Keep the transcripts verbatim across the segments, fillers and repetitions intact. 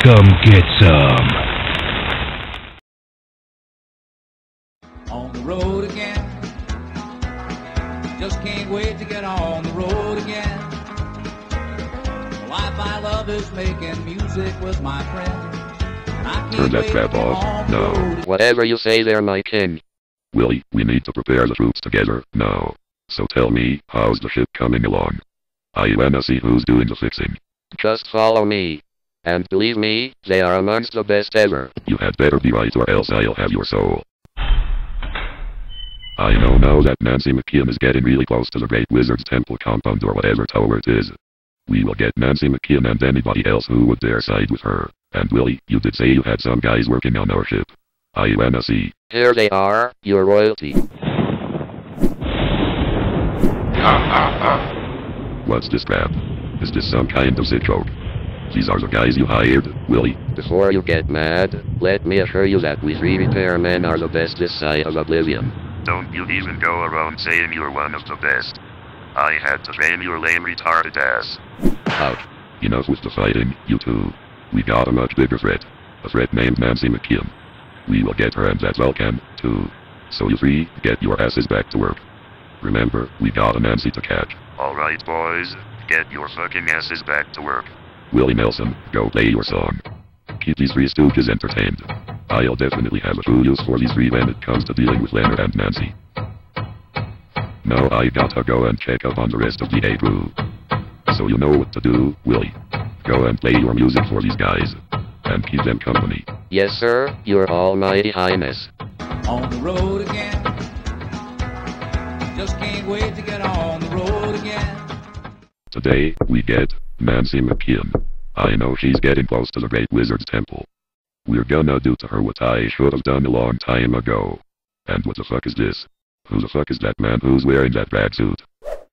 Come get some. On the road again. Just can't wait to get on the road again. The life I love is making music with my friends. And I can't Turn that wait crap to get off, on the now. road. Whatever you say there, my king. Willie, we need to prepare the troops together, now. So tell me, how's the ship coming along? I wanna see who's doing the fixing. Just follow me. And believe me, they are amongst the best ever. You had better be right or else I'll have your soul. I know now that Nancy McKeon is getting really close to the Great Wizard's Temple compound or whatever tower it is. We will get Nancy McKeon and anybody else who would dare side with her. And Willie, you did say you had some guys working on our ship. I wanna see. Here they are, your royalty. What's this crap? Is this some kind of sick joke? These are the guys you hired, Willie? Before you get mad, let me assure you that we three repairmen are the best this side of Oblivion. Don't you even go around saying you're one of the best. I had to train your lame retarded ass. Ouch. Enough with the fighting, you two. We got a much bigger threat. A threat named Nancy McKeon. We will get her and that Vulcan, too. So you three, get your asses back to work. Remember, we got a Nancy to catch. Alright boys, get your fucking asses back to work. Willie Nelson, go play your song. Keep these three stooges entertained. I'll definitely have a true use for these three when it comes to dealing with Leonard and Nancy. Now I gotta go and check up on the rest of the A crew. So you know what to do, Willie. Go and play your music for these guys. And keep them company. Yes, sir, your almighty highness. On the road again. Just can't wait to get on the road again. Today, we get Nancy McKeon. I know she's getting close to the Great Wizard's Temple. We're gonna do to her what I should have done a long time ago. And what the fuck is this? Who the fuck is that man who's wearing that rag suit?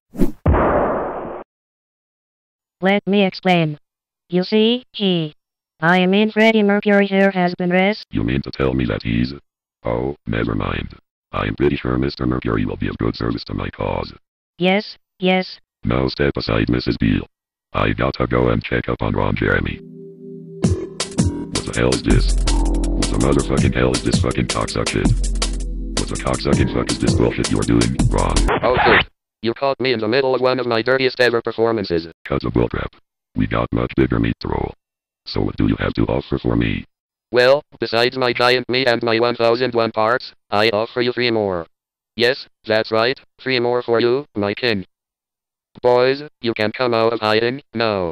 Let me explain. You see, he... I mean Freddie Mercury here has been rest. You mean to tell me that he's... Oh, never mind. I'm pretty sure Mister Mercury will be of good service to my cause. Yes, yes. Now step aside, Missus Beale. I gotta go and check up on Ron Jeremy. What the hell is this? What the motherfucking hell is this fucking cocksuck shit? What the cocksucking fuck is this bullshit you're doing, Ron? Oh shit. You caught me in the middle of one of my dirtiest ever performances. Cut the bullcrap. We got much bigger meat to roll. So what do you have to offer for me? Well, besides my giant me and my one thousand one parts, I offer you three more. Yes, that's right, three more for you, my king. Boys, you can come out of hiding, now.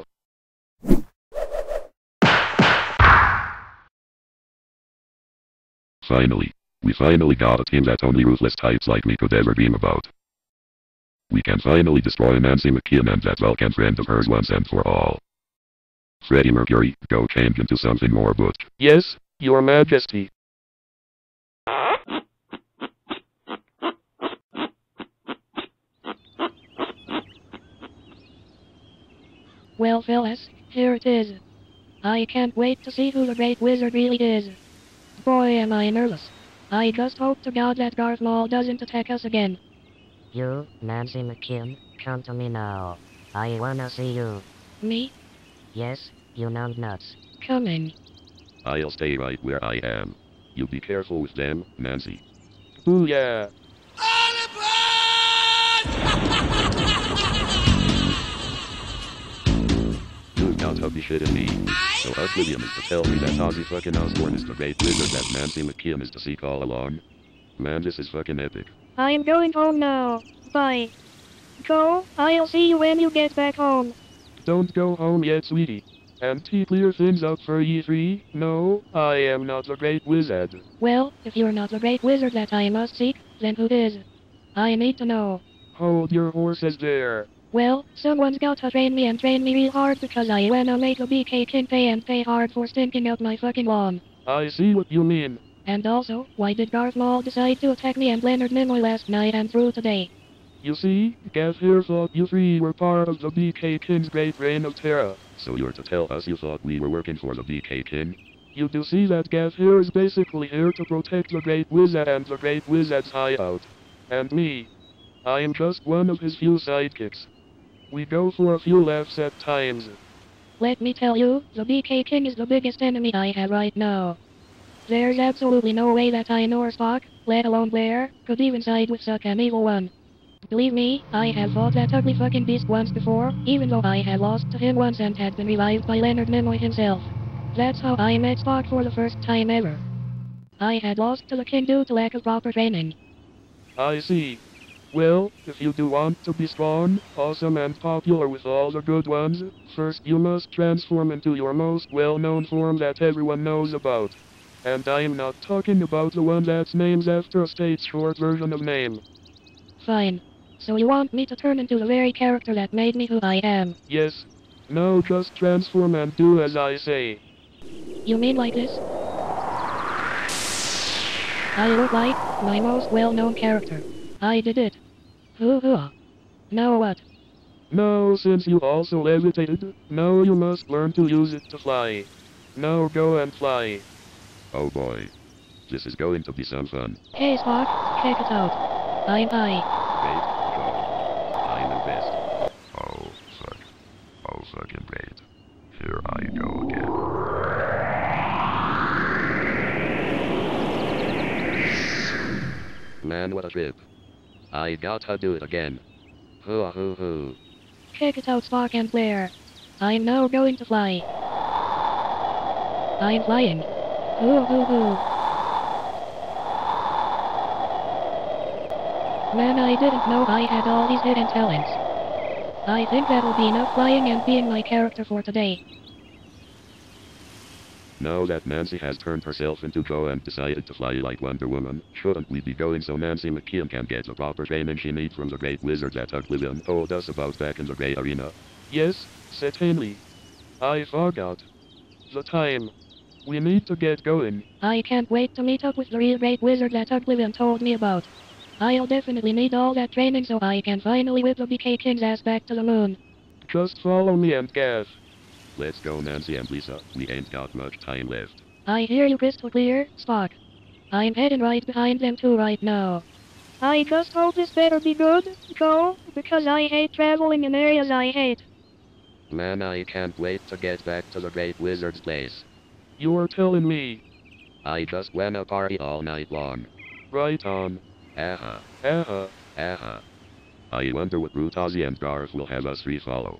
Finally. We finally got a team that only ruthless types like me could ever dream about. We can finally destroy Nancy McKeon and that Vulcan friend of hers once and for all. Freddie Mercury, go change into something more butch. Yes, your majesty. Well fellas, here it is. I can't wait to see who the Great Wizard really is. Boy am I nervous. I just hope to God that Garth Maul doesn't attack us again. You, Nancy McKeon, come to me now. I wanna see you. Me? Yes, you numbnuts. Coming. I'll stay right where I am. You be careful with them, Nancy. Ooh yeah. You gotta be shitting me. So UgBlivion is to tell me that Ozzy fucking Osbourne is the Great Wizard that Nancy McKeon is to seek all along? Man, this is fucking epic. I'm going home now. Bye. Go, I'll see you when you get back home. Don't go home yet, sweetie. And to clear things up for ye three, no, I am not the Great Wizard. Well, if you're not the Great Wizard that I must seek, then who is? I need to know. Hold your horses there. Well, someone's gotta train me and train me real hard because I wanna make the B K King pay and pay hard for stinking out my fucking lawn. I see what you mean. And also, why did Garth Maul decide to attack me and Leonard Nimoy last night and through today? You see, Gav here thought you three were part of the B K King's great reign of terror. So you're to tell us you thought we were working for the B K King? You do see that Gav here is basically here to protect the Great Wizard and the Great Wizard's hideout. And me. I am just one of his few sidekicks. We go for a few laughs at times. Let me tell you, the B K King is the biggest enemy I have right now. There's absolutely no way that I nor Spock, let alone Blair, could even side with such an evil one. Believe me, I have fought that ugly fucking beast once before, even though I had lost to him once and had been revived by Leonard Nimoy himself. That's how I met Spock for the first time ever. I had lost to the King due to lack of proper training. I see. Well, if you do want to be strong, awesome and popular with all the good ones, first you must transform into your most well-known form that everyone knows about. And I am not talking about the one that's named after a state's short version of name. Fine. So you want me to turn into the very character that made me who I am? Yes. No, just transform and do as I say. You mean like this? I look like my most well-known character. I did it. Hoo-hoo. Now what? No, since you also levitated, now you must learn to use it to fly. Now go and fly. Oh boy. This is going to be some fun. Hey Spock, check it out. I'm I. Great, go. I'm the best. Oh, fuck. Oh, fucking great. Here I go again. Man, what a trip. I gotta do it again. Hoo hoo hoo. Check it out, Spock and Blair. I'm now going to fly. I'm flying. Hoo hoo hoo. Man, I didn't know I had all these hidden talents. I think that'll be enough flying and being my character for today. Now that Nancy has turned herself into Joe and decided to fly like Wonder Woman, shouldn't we be going so Nancy McKeon can get the proper training she needs from the great wizard that Oblivion told us about back in the Grey Arena? Yes, certainly. I forgot. The time. We need to get going. I can't wait to meet up with the real great wizard that UgBlivion told me about. I'll definitely need all that training so I can finally whip the B K King's ass back to the moon. Just follow me and Garth. Let's go, Nancy and Lisa. We ain't got much time left. I hear you crystal clear, Spock. I'm heading right behind them two right now. I just hope this better be good, Joe, because I hate traveling in areas I hate. Man, I can't wait to get back to the great wizard's place. You're telling me. I just wanna party all night long. Right on. Aha. Aha. Aha. I wonder what route Ozzy and Garth will have us re-follow.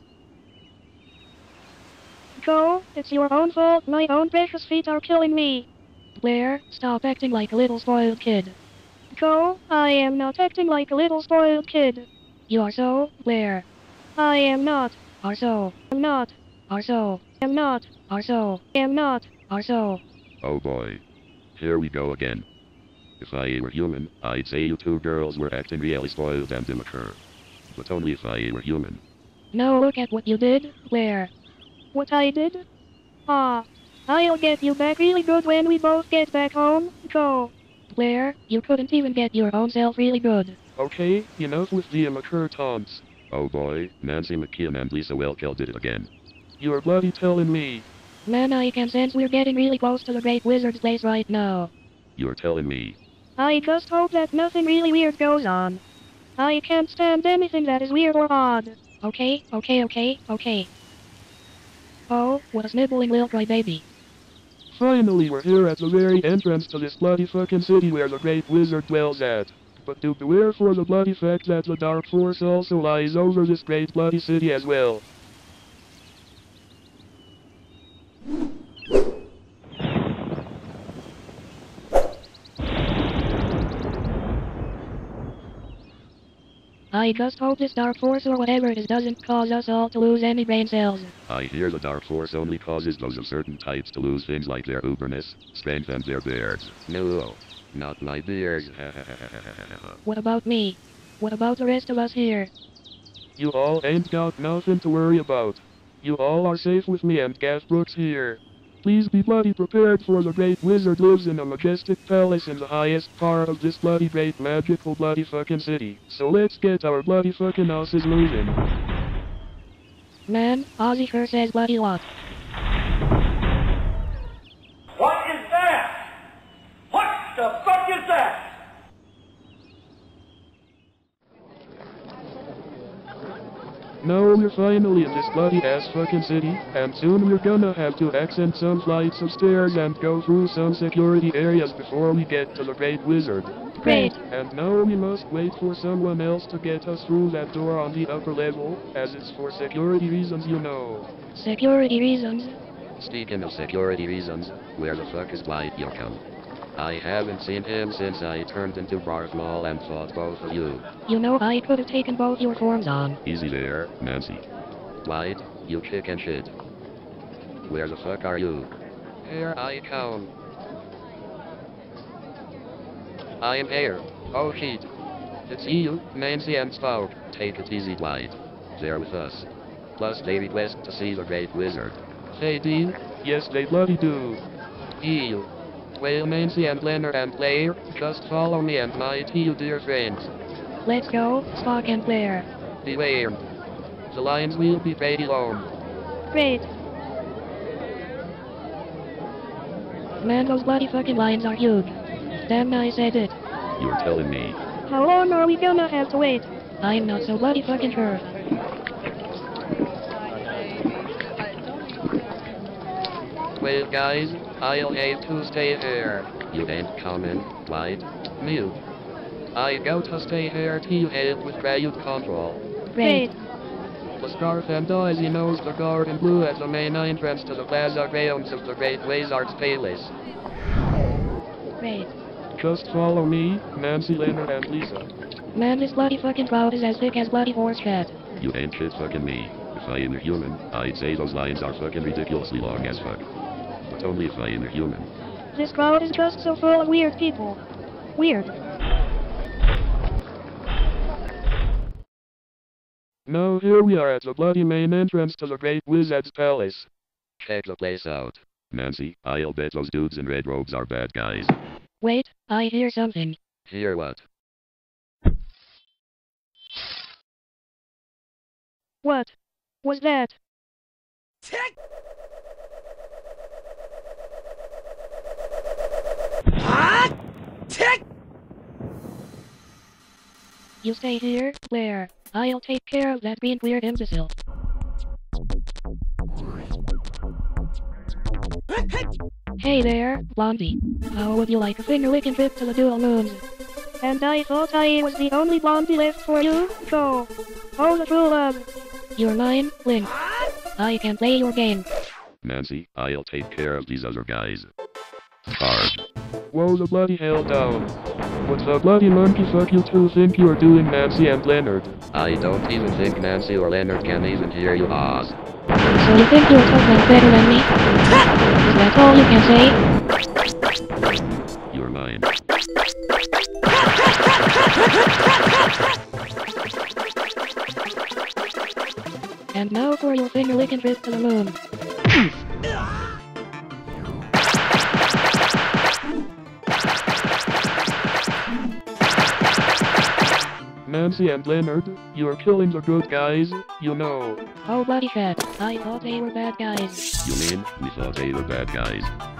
Joe, it's your own fault. My own precious feet are killing me. Blair, stop acting like a little spoiled kid. Joe, I am not acting like a little spoiled kid. You are so, Blair. I am not. Are so. I'm not. Are so. Am not. Are so. Am not. Are so. Oh boy. Here we go again. If I were human, I'd say you two girls were acting really spoiled and immature. But only if I were human. Now look at what you did, Blair. What I did? Ah. I'll get you back really good when we both get back home, Joe. Blair, you couldn't even get your own self really good. Okay, enough with the immature taunts. Oh boy, Nancy McKeon and Lisa Wellkill did it again. You're bloody telling me. Man, I can sense we're getting really close to the great wizard's place right now. You're telling me. I just hope that nothing really weird goes on. I can't stand anything that is weird or odd. Okay, okay, okay, okay. Oh, what a sniveling little crybaby. Finally, we're here at the very entrance to this bloody fucking city where the great wizard dwells at. But do beware for the bloody fact that the dark force also lies over this great bloody city as well. I just hope this dark force or whatever it is doesn't cause us all to lose any brain cells. I hear the dark force only causes those of certain types to lose things like their uberness, strength and their beards. No, not my beard. What about me? What about the rest of us here? You all ain't got nothing to worry about. You all are safe with me and Garth Brooks here. Please be bloody prepared for the great wizard lives in a majestic palace in the highest part of this bloody great magical bloody fucking city. So let's get our bloody fucking asses moving. Man, Ozzy sure says bloody lot. What is that? What the fuck is that? Now we're finally in this bloody ass fucking city, and soon we're gonna have to ascend some flights of stairs and go through some security areas before we get to the Great Wizard. Great. And now we must wait for someone else to get us through that door on the upper level, as it's for security reasons, you know. Security reasons? Speaking of security reasons, where the fuck is Dwight Yoakam? I haven't seen him since I turned into Garth Maul and fought both of you. You know I could have taken both your forms on. Easy there, Nancy. Dwight, you chicken shit. Where the fuck are you? Here I come. I am here. Oh shit. It's you, Nancy and Spout. Take it easy, Dwight. They're with us. Plus they request to see the Great Wizard. They do? Yes, they bloody do. Ew. Well, Nancy and Leonard and Blair, just follow me and my two dear friends. Let's go, Spock and Blair. Beware. The lions will be pretty long. Great. Man, those bloody fucking lions are huge. Damn, I said it. You're telling me. How long are we gonna have to wait? I'm not so bloody fucking sure. Well, guys, I'll have to stay here. You ain't coming, Dwight. Mute. I got to stay here to help with crowd control. Great. The Scarf and Daisy knows the guard in blue at the main entrance to the plaza grounds of the Great Wizard's Palace. Great. Just follow me, Nancy, Leonard, and Lisa. Man, this bloody fucking crowd is as thick as bloody horse fat. You ain't shit fucking me. If I am a human, I'd say those lines are fucking ridiculously long as fuck. But only if I am a human. This crowd is just so full of weird people. Weird. Now here we are at the bloody main entrance to the Great Wizard's Palace. Check the place out. Nancy, I'll bet those dudes in red robes are bad guys. Wait, I hear something. Hear what? What was that? Tick! Tick! You stay here, Blair. I'll take care of that being weird imbecile. Hey there, Blondie. How would you like a finger-licking trip to the Dual Moons? And I thought I was the only Blondie left for you, so... Oh, the true love. You're mine, Link. I can play your game. Nancy, I'll take care of these other guys. Hard. Whoa the bloody hell down. What the bloody monkey fuck you two think you're doing, Nancy and Leonard? I don't even think Nancy or Leonard can even hear you, Oz. So you think you're tough better than me? Is that all you can say? You're mine. And now for your finger-licking trip to the moon. Nancy and Leonard, you're killing the good guys, you know. Oh bloody fat, I thought they were bad guys. You mean, we thought they were bad guys?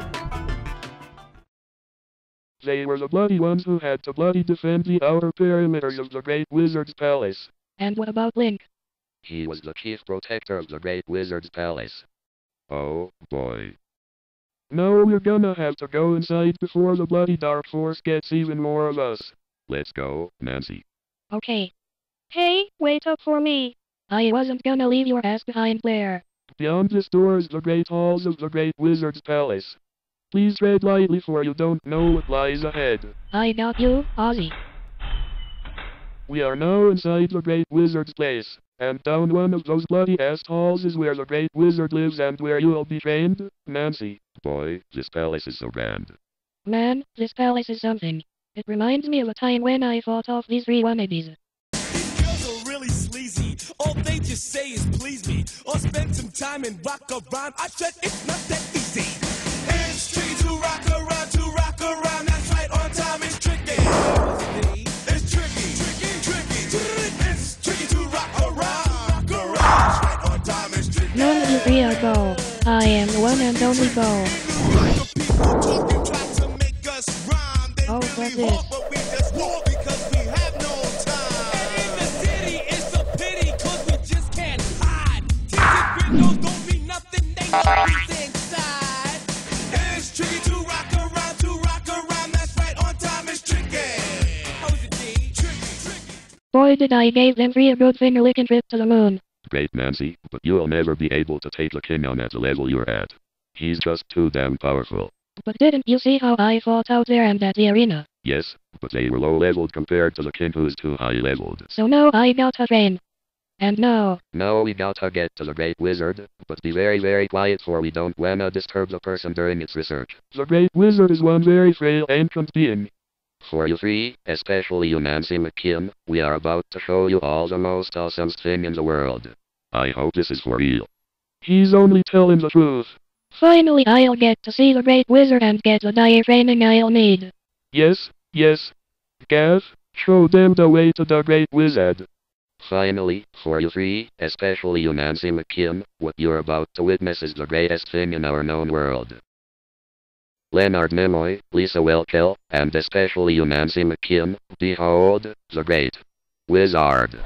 They were the bloody ones who had to bloody defend the outer perimeters of the Great Wizard's Palace. And what about Link? He was the chief protector of the Great Wizard's Palace. Oh, boy. Now we're gonna have to go inside before the bloody Dark Force gets even more of us. Let's go, Nancy. Okay. Hey, wait up for me. I wasn't gonna leave your ass behind, Blair. Beyond this door is the great halls of the Great Wizard's Palace. Please tread lightly for you don't know what lies ahead. I got you, Ozzy. We are now inside the Great Wizard's place, and down one of those bloody ass halls is where the Great Wizard lives and where you'll be trained, Nancy. Boy, this palace is so grand. Man, this palace is something. It reminds me of a time when I fought off these three wannabes. Girls are really sleazy. All they just say is please me, or spend some time and rock around. I said it's not that easy. It's tricky to rock around, to rock around. That's right, on time is tricky. It's tricky, tricky, tricky. It's tricky to rock around, rock around. That's right, on time is tricky. None of you three are go. I am the one and only go. The people talking try to make us rhyme. They Oh, really what's this? want, but we just walk because we have no time. And in the city, it's a pity, cause we just can't Boy did I gave them three a good finger-licking trip to the moon. Great Nancy, but you'll never be able to take the king on at the level you're at. He's just too damn powerful. But didn't you see how I fought out there and at the arena? Yes, but they were low-leveled compared to the king who's too high-leveled. So now I gotta train. And now... Now we gotta get to the Great Wizard, but be very very quiet for we don't wanna disturb the person during its research. The Great Wizard is one very frail ancient being. For you three, especially you Nancy McKeon, we are about to show you all the most awesome thing in the world. I hope this is for real. He's only telling the truth. Finally I'll get to see the Great Wizard and get the dire training I'll need. Yes, yes. Garth, show them the way to the Great Wizard. Finally, for you three, especially you Nancy McKeon, what you're about to witness is the greatest thing in our known world. Leonard Nimoy, Lisa Welkel, and especially you Nancy McKeon, behold, the Great Wizard.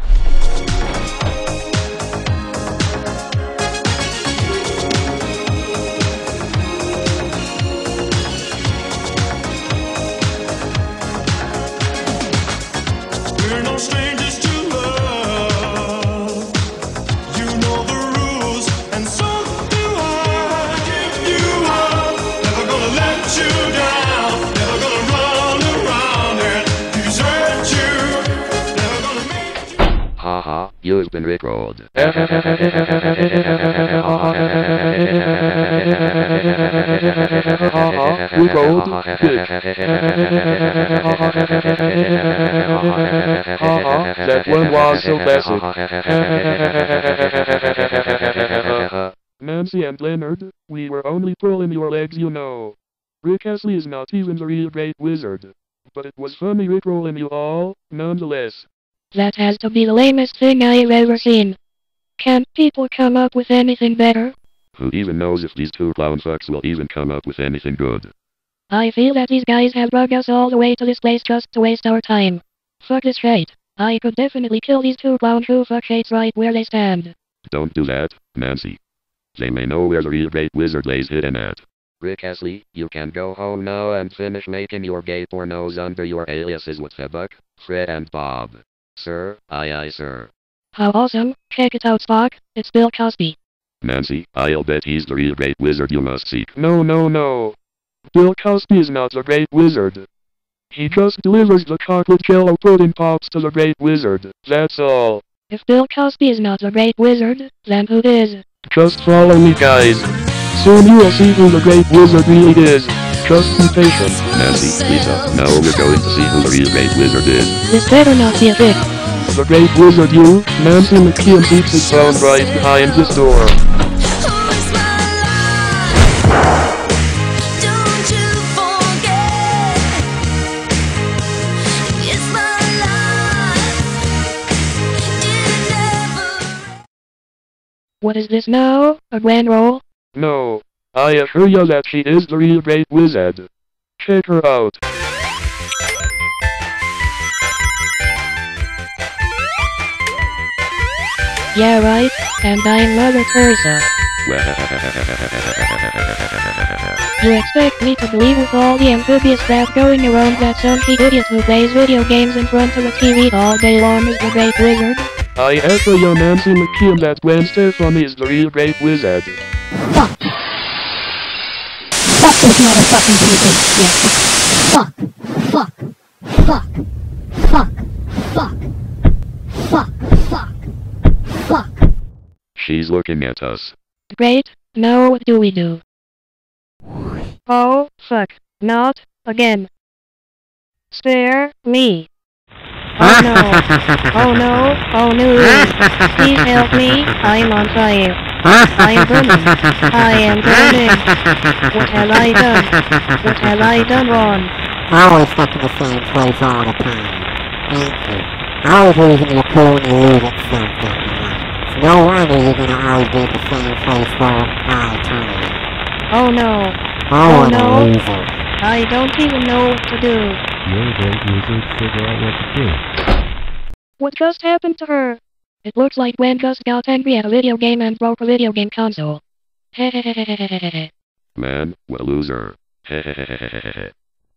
We're no strangers to love. You know the rules, and so do I. Give you up, never gonna let you down. Never gonna run around and desert you. Never gonna make you. Haha, you've been rickrolled. We gold. Good. That one was so basic. Nancy and Leonard, we were only pulling your legs, you know. Rick Astley is not even the real Great Wizard. But it was funny rickrolling you all, nonetheless. That has to be the lamest thing I've ever seen. Can't people come up with anything better? Who even knows if these two clown fucks will even come up with anything good? I feel that these guys have drugged us all the way to this place just to waste our time. Fuck this shit. I could definitely kill these two clown shoe fuckshates right where they stand. Don't do that, Nancy. They may know where the real Great Wizard lays hidden at. Rick Astley, you can go home now and finish making your gay pornos under your aliases with Febuck, Fred and Bob. Sir, aye aye sir. How awesome, check it out Spock, it's Bill Cosby. Nancy, I'll bet he's the real Great Wizard you must seek. No, no, no. Bill Cosby is not the Great Wizard. He just delivers the chocolate jello pudding pops to the Great Wizard, that's all. If Bill Cosby is not the Great Wizard, then who is? Just follow me, guys. Soon you will see who the Great Wizard really is. Just be patient. Nancy, Lisa, now we're going to see who the real Great Wizard is. This better not be a trick. The Great Wizard, you, Nancy McKeon, keeps his found right behind this door. What is this now? A grand roll? No. I assure you that she is the real Great Wizard. Check her out. Yeah right, and I'm Mother Teresa. You expect me to believe with all the amphibious crap going around that some idiot who plays video games in front of a T V all day long is the Great Wizard? I assure you, Nancy McKeon, that Gwen Stefani is the real Great Wizard. Fuck. Fuck this motherfucking piece of shit. Fuck. Fuck. Fuck. Fuck. Fuck. Fuck. Fuck. She's looking at us. Great, now what do we do? Oh, fuck. Not again. Spare me. Oh no. Oh no. Oh no. Please help me. I'm on fire. I'm burning. I am burning. What have I done? What have I done wrong? Always stuck in the same place all the time. Thank you. Always losing your cool and you lose it something. It's no wonder you're gonna always be at the same place for all eternity. Oh no. Oh, Oh what no. a loser. I don't even know what to do. You're a great wizard, figure out what to do. What just happened to her? It looks like Gwen just got angry at a video game and broke a video game console. Hehehehehehehe. Man, what a loser. Hehehehehehe.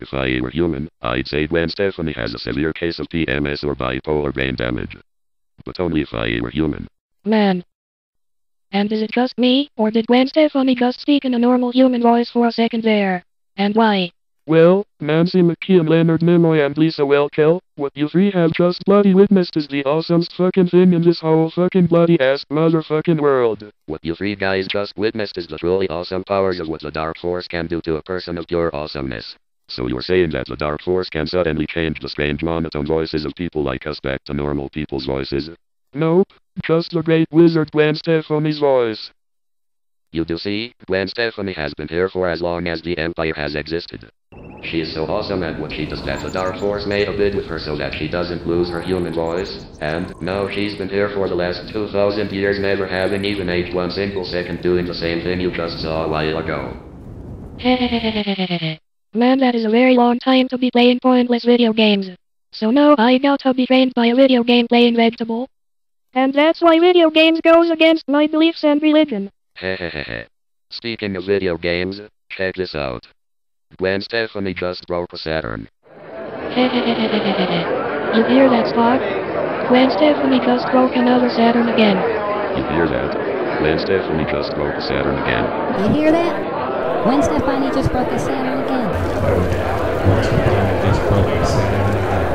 If I were human, I'd say Gwen Stefani has a severe case of P M S or bipolar brain damage. But only if I were human. Man. And is it just me, or did Gwen Stefani just speak in a normal human voice for a second there? And why? Well, Nancy McKeon, Leonard, Nimoy, and Lisa Wellkill, what you three have just bloody witnessed is the awesomest fucking thing in this whole fucking bloody ass motherfucking world. What you three guys just witnessed is the truly awesome powers of what the Dark Force can do to a person of pure awesomeness. So you're saying that the Dark Force can suddenly change the strange monotone voices of people like us back to normal people's voices? Nope, just the great wizard Gwen Stefani's voice. You do see, Gwen Stefani has been here for as long as the Empire has existed. She is so awesome at what she does that the Dark Force made a bid with her so that she doesn't lose her human voice, and now she's been here for the last two thousand years never having even aged one single second doing the same thing you just saw a while ago. Hehehehe. Man, that is a very long time to be playing pointless video games. So now I got to be trained by a video game playing vegetable. And that's why video games goes against my beliefs and religion. Hehehehe. Speaking of video games, check this out. Gwen Stefani just broke a Saturn. Hehehehe. You hear that, Spock? Gwen Stefani just broke another Saturn again. You hear that? Gwen Stefani just broke a Saturn again. You hear that? Gwen Stefani just broke a Saturn again. Gwen Stefani just broke a Saturn again.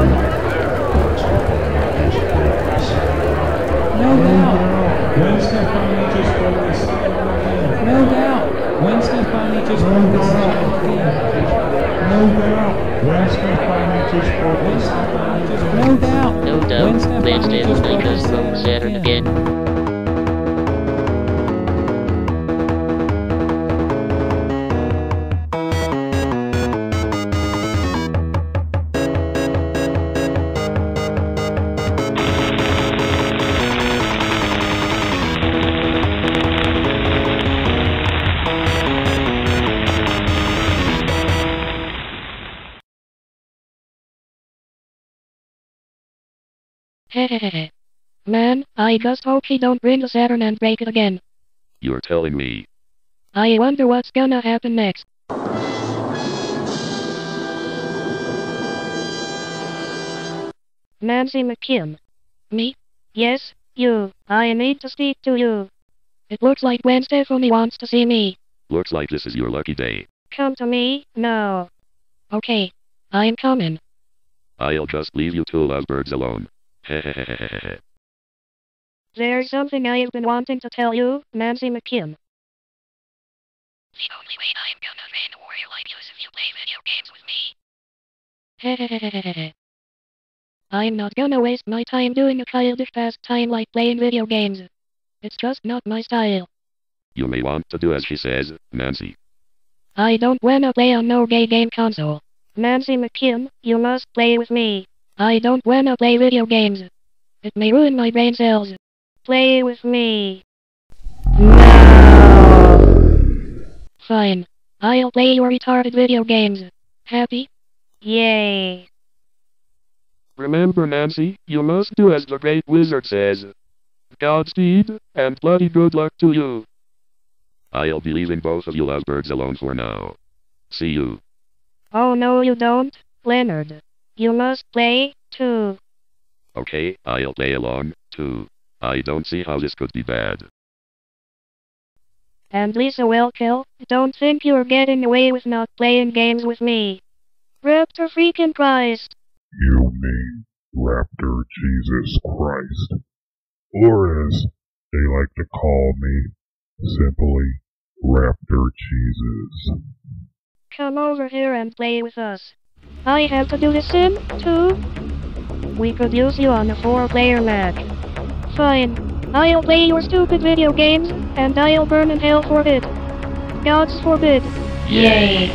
No doubt. Gwen Stefani just broke a Saturn again. No doubt. Gwen Stefani just broke a Saturn again. No doubt. Gwen Stefani just broke a Saturn again. No doubt. No doubt. Gwen Stefani just broke a Saturn again. Hehehehe. Man, I just hope he don't bring the Saturn and break it again. You're telling me. I wonder what's gonna happen next. Nancy McKeon. Me? Yes, you. I need to speak to you. It looks like Gwen Stefani wants to see me. Looks like this is your lucky day. Come to me, now. Okay. I'm coming. I'll just leave you two lovebirds alone. Hehehehehe. There's something I've been wanting to tell you, Nancy McKeon. The only way I'm gonna win a war like you is if you play video games with me. Hehehehe. I'm not gonna waste my time doing a childish pastime like playing video games. It's just not my style. You may want to do as she says, Nancy. I don't wanna play on no gay game console. Nancy McKeon, you must play with me. I don't wanna play video games. It may ruin my brain cells. Play with me. No. Fine. I'll play your retarded video games. Happy? Yay. Remember, Nancy, you must do as the great wizard says. Godspeed, and bloody good luck to you. I'll be leaving both of you lovebirds alone for now. See you. Oh no you don't, Leonard. You must play, too. Okay, I'll play along, too. I don't see how this could be bad. And Lisa Wellkill, don't think you're getting away with not playing games with me. Raptor freaking Christ. You mean Raptor Jesus Christ. Or as they like to call me, simply Raptor Jesus. Come over here and play with us. I have to do the sim, too. We could use you on a four-player match. Fine. I'll play your stupid video games, and I'll burn in hell for it. Gods forbid. Yay!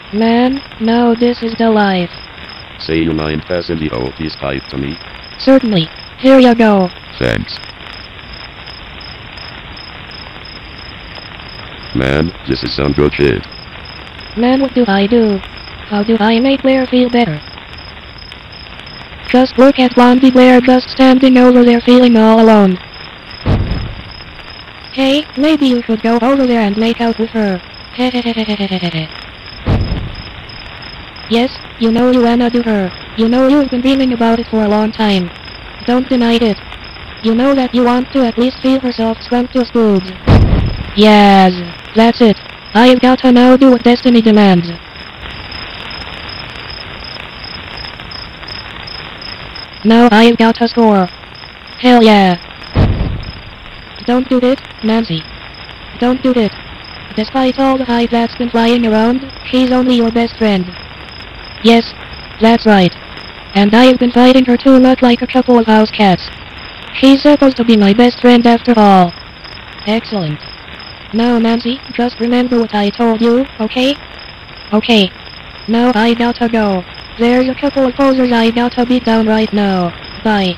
Man, no, this is the life. Say you mind passing the old piece pipe to me? Certainly. Here you go. Thanks. Man, this is some good shit. Man, what do I do? How do I make Blair feel better? Just look at Blondie Blair just standing over there feeling all alone. Hey, maybe you should go over there and make out with her. Yes, you know you wanna do her. You know you've been dreaming about it for a long time. Don't deny it. You know that you want to at least feel herself scrumptious boobs. Yes, that's it. I've gotta now do what destiny demands. Now I've got a score. Hell yeah. Don't do it, Nancy. Don't do it. Despite all the hype that's been flying around, she's only your best friend. Yes, that's right. And I've been fighting her too much like a couple of house cats. She's supposed to be my best friend after all. Excellent. Now Nancy, just remember what I told you, okay? Okay. Now I gotta go. There's a couple of posers I gotta beat down right now. Bye.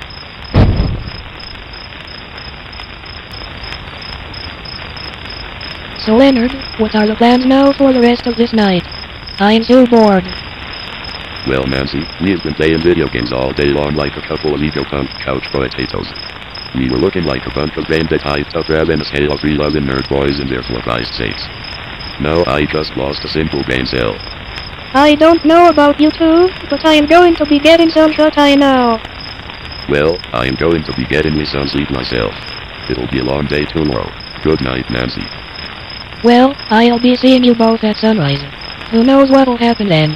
So Leonard, what are the plans now for the rest of this night? I'm so bored. Well, Nancy, we've been playing video games all day long like a couple of ego punk couch potatoes. We were looking like a bunch of brain dead hyped up ravenous Halo three loving nerd boys in there for Christ's sakes. Now I just lost a simple brain cell. I don't know about you two, but I am going to be getting some shut-eye now. Well, I am going to be getting me some sleep myself. It'll be a long day tomorrow. Good night, Nancy. Well, I'll be seeing you both at sunrise. Who knows what'll happen then?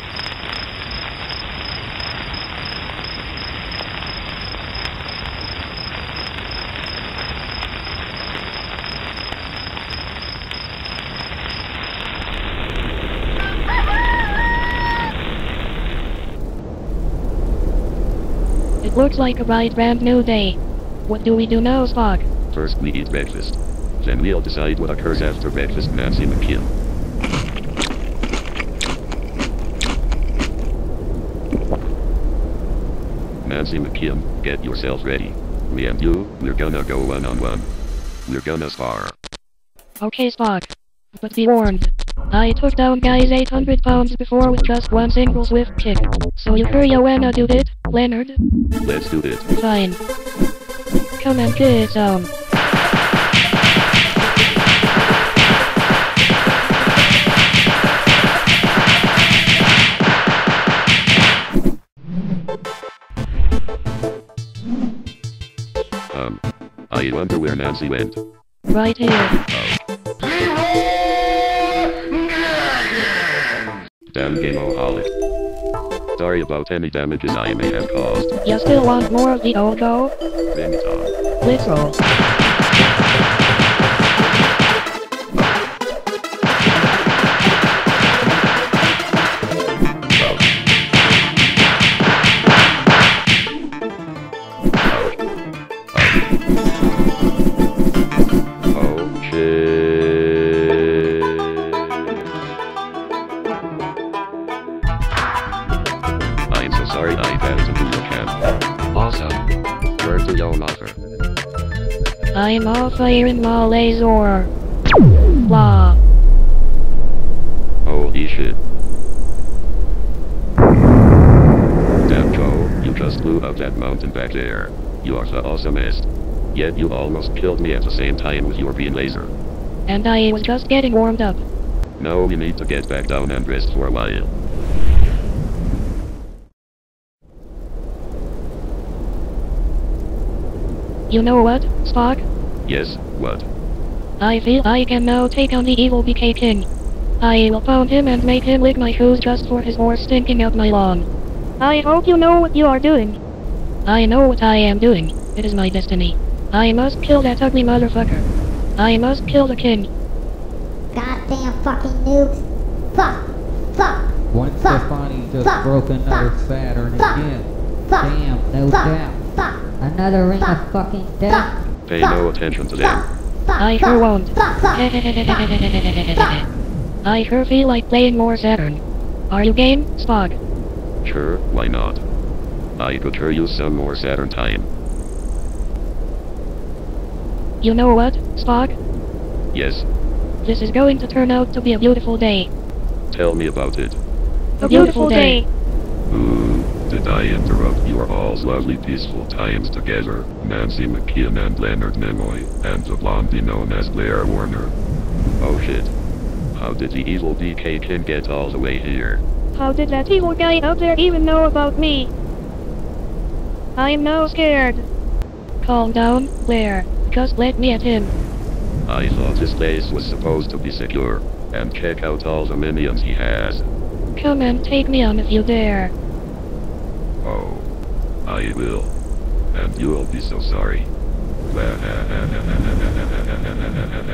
It looks like a bright brand new day. What do we do now, Spock? First we eat breakfast. Then we'll decide what occurs after breakfast, Nancy McKeon. Nancy McKeon, get yourself ready. Me and you, we're gonna go one-on-one. We're gonna spar. Okay, Spock. But be warned. I took down guys eight hundred pounds before with just one single swift kick. So you sure you wanna do it, Leonard? Let's do it. Fine. Come and get some. Um, I wonder where Nancy went. Right here. Oh. Damn gameaholic. Sorry about any damages I may have caused. You still want more of the old go? Bring it on. Let's roll. Sorry I had to do your camp. Awesome. Where to your mother? I'm off here in Malayzor. Blah. Holy shit. Damn Joe, you just flew up that mountain back there. You are the awesomest. Yet you almost killed me at the same time with your beam laser. And I was just getting warmed up. Now we need to get back down and rest for a while. You know what, Spock? Yes, what? I feel I can now take on the evil B K King. I will pound him and make him lick my shoes just for his horse stinking up my lawn. I hope you know what you are doing. I know what I am doing. It is my destiny. I must kill that ugly motherfucker. I must kill the king. Goddamn fucking noobs. Fuck. Fuck. One Fuck. Stefani just Fuck. broke another Fuck. Saturn Fuck. again. Fuck. Damn, no Fuck. doubt. Fuck. Another ring Fuck. of fucking death. Pay no attention to them. I sure won't. I sure feel like playing more Saturn. Are you game, Spock? Sure, why not? I could sure use some more Saturn time. You know what, Spock? Yes, This is going to turn out to be a beautiful day. tell me about it. A beautiful day. Ooh, did I interrupt your all's lovely peaceful times together, Nancy McKeon and Leonard Nimoy, and the blondie known as Blair Warner? Oh shit. How did the evil B K Kin get all the way here? How did that evil guy out there even know about me? I'm now scared. Calm down, Blair. Just let me at him. I thought this place was supposed to be secure, and check out all the minions he has. Come and take me on if you dare. Oh, I will. And you'll be so sorry.